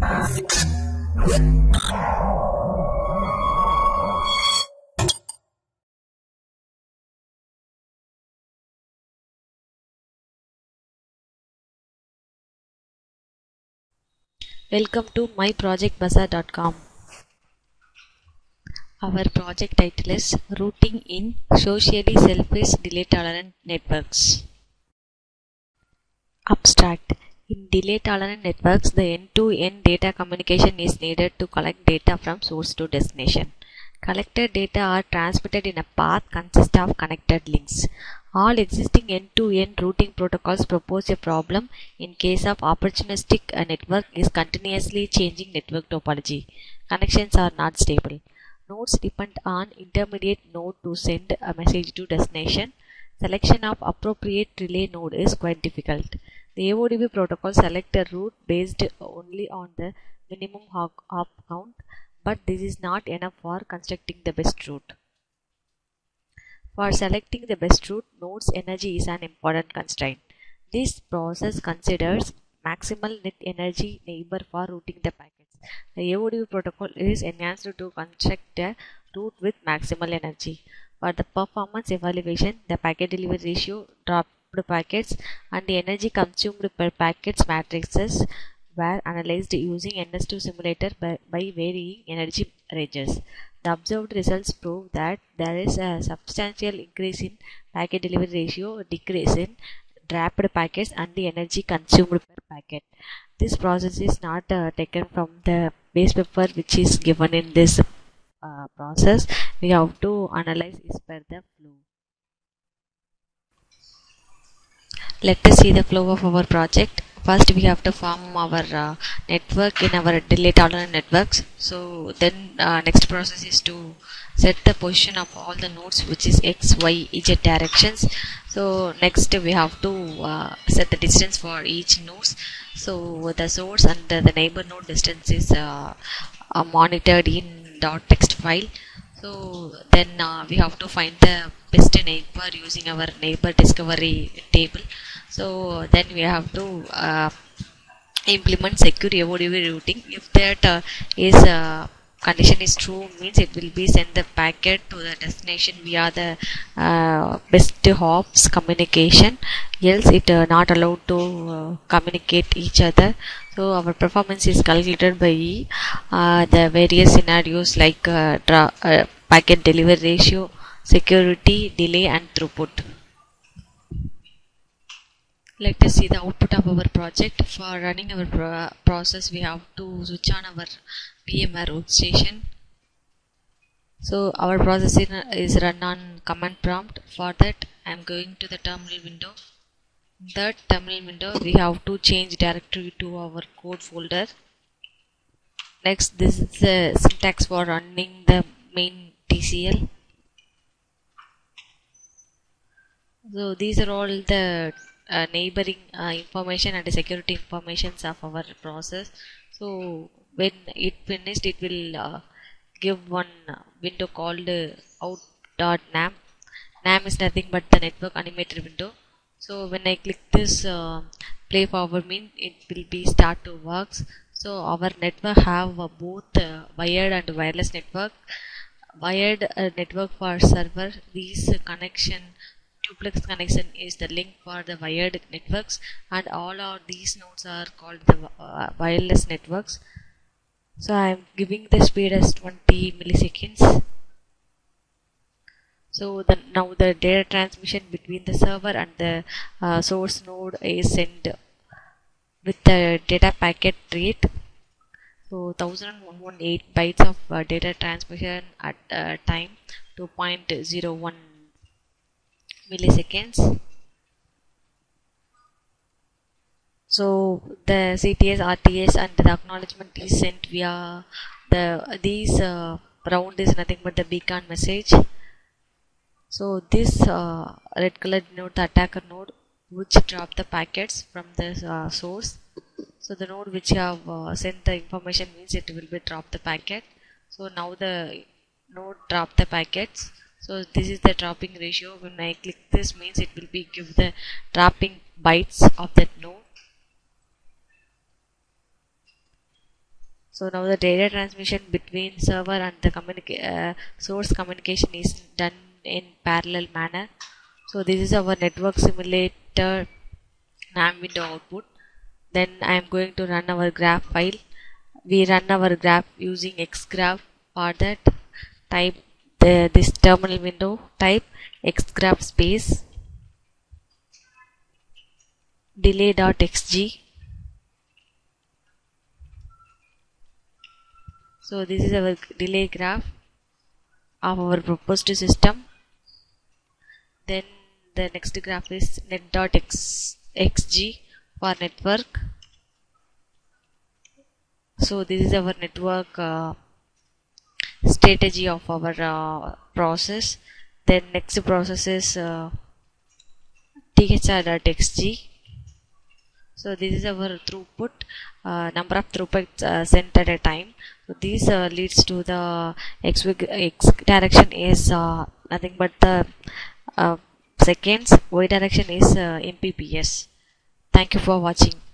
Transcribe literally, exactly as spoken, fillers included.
Welcome to my project bazaar dot com. Our project title is Routing in Socially Selfish Delay Tolerant Networks. Abstract. In delay tolerant networks, the end-to-end data communication is needed to collect data from source to destination. Collected data are transmitted in a path consist of connected links. All existing end-to-end routing protocols propose a problem in case of opportunistic a network is continuously changing network topology. Connections are not stable. Nodes depend on intermediate node to send a message to destination. Selection of appropriate relay node is quite difficult. The A O D B protocol selects a route based only on the minimum hop count, but this is not enough for constructing the best route. For selecting the best route, node's energy is an important constraint. This process considers maximal net energy neighbor for routing the packets. The A O D B protocol is enhanced to construct a route with maximal energy. For the performance evaluation, the packet delivery ratio, dropped packets, and the energy consumed per packets matrices were analyzed using N S two simulator by, by varying energy ranges. The observed results prove that there is a substantial increase in packet delivery ratio, decrease in dropped packets, and the energy consumed per packet. This process is not uh, taken from the base paper which is given in this uh, process. We have to analyze is per the flow. Let us see the flow of our project. First we have to form our uh, network in our delay tolerant networks. So then uh, next process is to set the position of all the nodes, which is x, y, z directions. So next we have to uh, set the distance for each nodes. So the source and the neighbor node distance is uh, uh, monitored in .text file. So then uh, we have to find the best neighbor using our neighbor discovery table. So then we have to uh, implement secure A O D B routing. If that uh, is uh, condition is true, means it will be send the packet to the destination via the uh, best hops communication. Else it uh, not allowed to uh, communicate each other. So our performance is calculated by uh, the various scenarios like uh, draw, uh, packet delivery ratio, security, delay, and throughput. Let us see the output of our project. For running our pro process, we have to switch on our V M ware workstation. So our process is run on command prompt. For that, I am going to the terminal window. In that terminal window, we have to change directory to our code folder. Next, this is the syntax for running the main T C L. So these are all the uh, neighboring uh, information and the security informations of our process. So when it finished, it will uh, give one window called uh, out.nam. Nam is nothing but the network animated window. So when I click this uh, play forward, mean it will be start to works. So our network have uh, both uh, wired and wireless network. Wired uh, network for server. These uh, connection duplex connection is the link for the wired networks, and all of these nodes are called the uh, wireless networks. So I am giving the speed as twenty milliseconds. So the, now the data transmission between the server and the uh, source node is sent with the data packet rate. So one thousand one hundred eighteen bytes of uh, data transmission at uh, time two point zero one milliseconds. So the C T S, R T S, and the acknowledgement is sent via the these uh, round is nothing but the beacon message. So this uh, red color denote the attacker node which drop the packets from the uh, source. So the node which have uh, sent the information means it will be drop the packet. So now the node drop the packets. So this is the dropping ratio. When I click this, means it will be give the dropping bytes of that node. So now the data transmission between server and the communica uh, source communication is done in parallel manner. So this is our network simulator NAM window output. Then I am going to run our graph file. We run our graph using xgraph. For that, type the, this terminal window, type xgraph space delay.xg. So this is our delay graph of our proposed system. Then the next graph is net.xg for network. So this is our network uh, strategy of our uh, process. Then next process is uh, thr.xg. So this is our throughput, uh, number of throughputs uh, sent at a time. So this uh, leads to the x, x direction is uh, nothing but the uh, seconds, y direction is uh, M P P S. Thank you for watching.